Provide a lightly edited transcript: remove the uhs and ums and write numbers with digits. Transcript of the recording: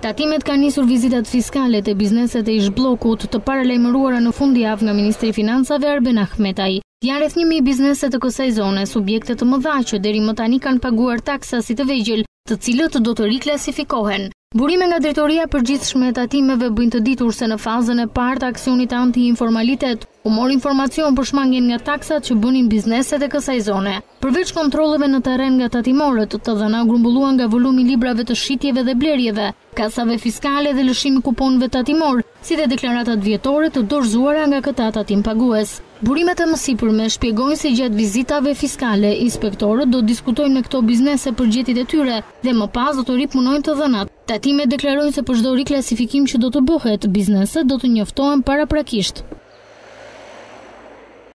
Tatimet kanë nisur vizitat fiskale te bizneset e ish-bllokut të paralajmëruara në fundjavë nga Ministri i Financave Arben Ahmetaj. Janë rreth 1000 biznese të kësaj zone, subjekte të mëdha që deri më tani kanë paguar taksa si të vegjël, të cilët do të riklasifikohen. Burime nga Drejtoria e Përgjithshme e Tatimeve bëjnë të ditur se në fazën e parë të aksionit anti-informalitet u mor informacion për shmangjen nga taksat që bënin bizneset e kësaj zone. Përveç kontrolleve në terren nga tatimorët, të dhëna grumbulluan nga volumi librave të shitjeve dhe blerjeve, kasave fiskale dhe lëshimi kuponëve tatimor, si dhe deklaratat vjetore të dorëzuara nga këta tatim pagues. Burimet e mësipërme shpjegojnë se gjatë vizitave fiskale, inspektorët do diskutojnë me këto biznese përgjetjet e tyre dhe më pas do të ripunojnë të dhënat. Tatimet deklarojnë se për çdo riklasifikim që do të bëhet, bizneset do të njoftohen paraprakisht.